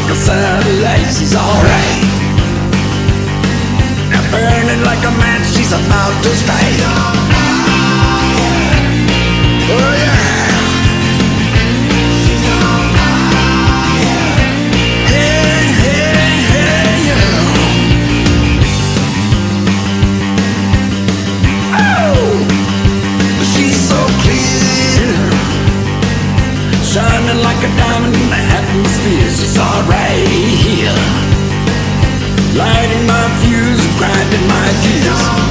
like a satellite. She's alright. Now burning like a match, she's about to strike. Oh yeah. Shining like a diamond in the atmosphere. She's alright here, lighting my fuse, grinding my gears.